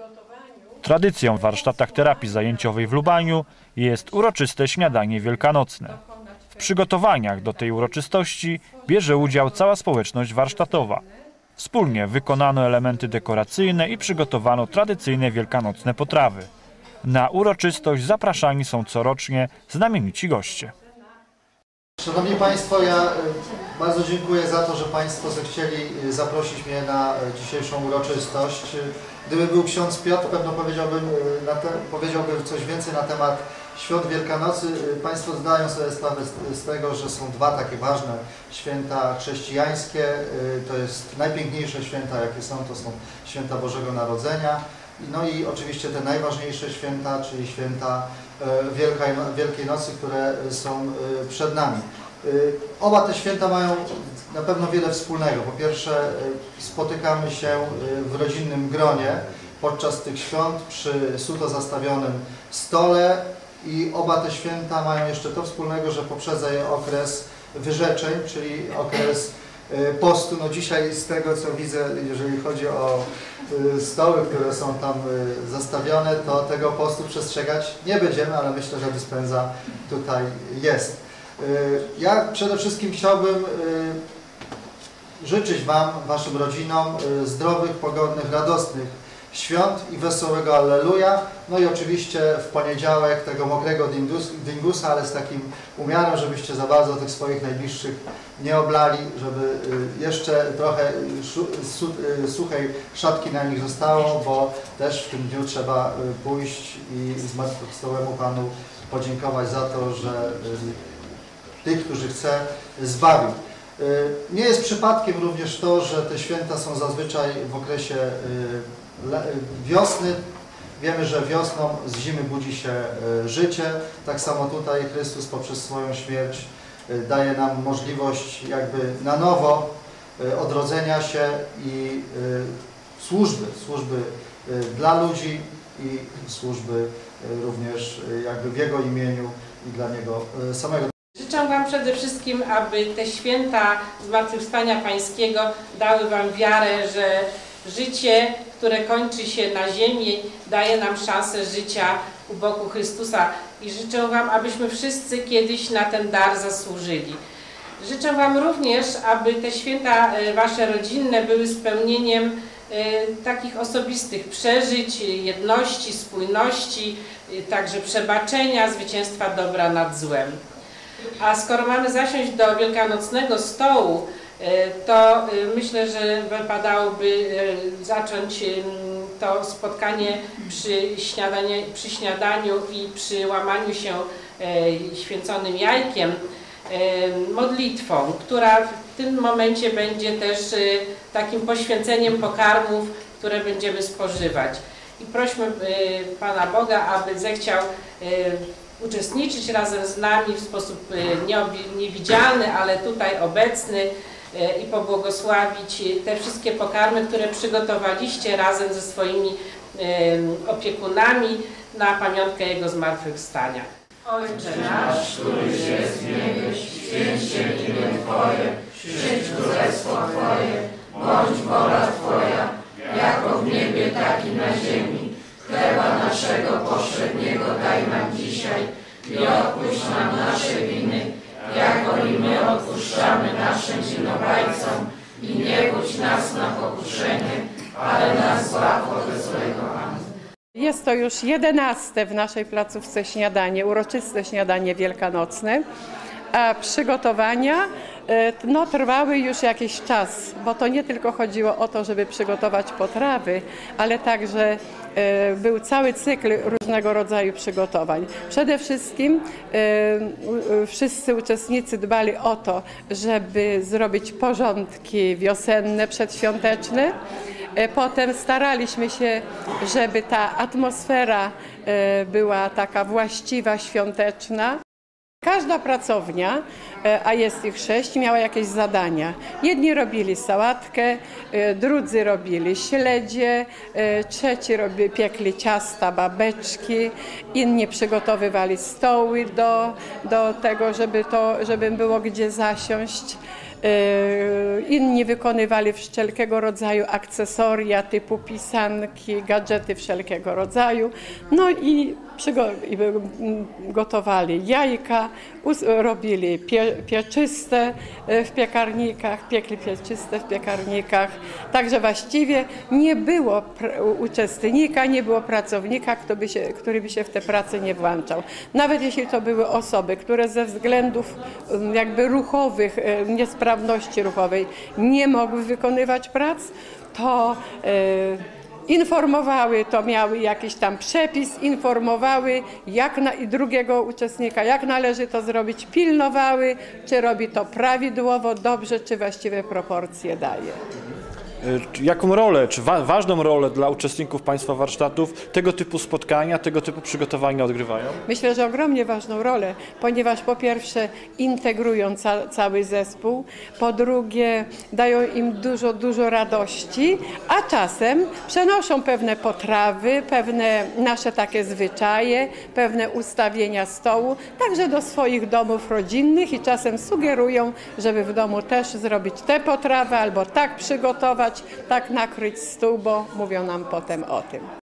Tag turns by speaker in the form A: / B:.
A: Tradycją w warsztatach terapii zajęciowej w Lubaniu jest uroczyste śniadanie wielkanocne. W przygotowaniach do tej uroczystości bierze udział cała społeczność warsztatowa. Wspólnie wykonano elementy dekoracyjne i przygotowano tradycyjne wielkanocne potrawy. Na uroczystość zapraszani są corocznie znamienici goście.
B: Szanowni Państwo, ja bardzo dziękuję za to, że Państwo zechcieli zaprosić mnie na dzisiejszą uroczystość. Gdyby był ksiądz Piotr, pewno powiedziałbym coś więcej na temat świąt Wielkanocy. Państwo zdają sobie sprawę z tego, że są dwa takie ważne święta chrześcijańskie. To jest najpiękniejsze święta, jakie są, to są święta Bożego Narodzenia. No i oczywiście te najważniejsze święta, czyli święta Wielkiej Nocy, które są przed nami. Oba te święta mają na pewno wiele wspólnego. Po pierwsze, spotykamy się w rodzinnym gronie podczas tych świąt przy suto zastawionym stole i oba te święta mają jeszcze to wspólnego, że poprzedza je okres wyrzeczeń, czyli okres postu. No dzisiaj z tego, co widzę, jeżeli chodzi o stoły, które są tam zastawione, to tego postu przestrzegać nie będziemy, ale myślę, że dyspensa tutaj jest. Ja przede wszystkim chciałbym życzyć Wam, Waszym rodzinom zdrowych, pogodnych, radosnych świąt i wesołego Alleluja. No i oczywiście w poniedziałek tego mokrego dingusa, ale z takim umiarem, żebyście za bardzo tych swoich najbliższych nie oblali, żeby jeszcze trochę suchej szatki na nich zostało, bo też w tym dniu trzeba pójść i zmartwychwstałemu Panu podziękować za to, że tych, którzy chce, zbawił. Nie jest przypadkiem również to, że te święta są zazwyczaj w okresie wiosny. Wiemy, że wiosną z zimy budzi się życie. Tak samo tutaj Chrystus poprzez swoją śmierć daje nam możliwość jakby na nowo odrodzenia się i służby dla ludzi i służby również jakby w Jego imieniu i dla Niego samego.
C: Życzę Wam przede wszystkim, aby te święta Zmartwychwstania Pańskiego dały Wam wiarę, że życie, które kończy się na ziemi, daje nam szansę życia u boku Chrystusa. I życzę Wam, abyśmy wszyscy kiedyś na ten dar zasłużyli. Życzę Wam również, aby te święta Wasze rodzinne były spełnieniem takich osobistych przeżyć, jedności, spójności, także przebaczenia, zwycięstwa dobra nad złem. A skoro mamy zasiąść do wielkanocnego stołu, to myślę, że wypadałoby zacząć to spotkanie przy śniadaniu i przy łamaniu się święconym jajkiem modlitwą, która w tym momencie będzie też takim poświęceniem pokarmów, które będziemy spożywać. I prośmy Pana Boga, aby zechciał uczestniczyć razem z nami w sposób niewidzialny, ale tutaj obecny i pobłogosławić te wszystkie pokarmy, które przygotowaliście razem ze swoimi opiekunami na pamiątkę Jego zmartwychwstania. Ojcze nasz, któryś jest w niebie, święć się imię Twoje, przyjdź królestwo Twoje, bądź wola Twoja, jako w niebie, tak i na ziemi. Chleba naszego powszedniego daj nam dzisiaj i odpuść nam nasze winy, jako i my odpuszczamy naszym winowajcom i nie budź nas na pokuszenie, ale nas zbaw ode złego. Amen.
D: Jest to już 11. w naszej placówce śniadanie, uroczyste śniadanie wielkanocne, a przygotowania trwały już jakiś czas, bo to nie tylko chodziło o to, żeby przygotować potrawy, ale także był cały cykl różnego rodzaju przygotowań. Przede wszystkim wszyscy uczestnicy dbali o to, żeby zrobić porządki wiosenne, przedświąteczne. Potem staraliśmy się, żeby ta atmosfera była taka właściwa, świąteczna. Każda pracownia, a jest ich 6, miała jakieś zadania. Jedni robili sałatkę, drudzy robili śledzie, trzeci piekli ciasta, babeczki, inni przygotowywali stoły do tego, żeby było gdzie zasiąść. Inni wykonywali wszelkiego rodzaju akcesoria typu pisanki, gadżety wszelkiego rodzaju. No i gotowali jajka, robili pieczyste w piekarnikach, piekli pieczyste w piekarnikach. Także właściwie nie było uczestnika, nie było pracownika, który by się w tę pracę nie włączał. Nawet jeśli to były osoby, które ze względów jakby ruchowych, niesprawności ruchowej nie mogły wykonywać prac, to informowały, to miały jakiś tam przepis, informowały i drugiego uczestnika, jak należy to zrobić, pilnowały, czy robi to prawidłowo, dobrze, czy właściwe proporcje daje.
A: Jaką rolę, czy ważną rolę dla uczestników Państwa warsztatów tego typu spotkania, tego typu przygotowania odgrywają?
D: Myślę, że ogromnie ważną rolę, ponieważ po pierwsze integrują cały zespół, po drugie dają im dużo radości, a czasem przenoszą pewne potrawy, pewne nasze takie zwyczaje, pewne ustawienia stołu, także do swoich domów rodzinnych i czasem sugerują, żeby w domu też zrobić te potrawy albo tak przygotować, tak nakryć stół, bo mówią nam potem o tym.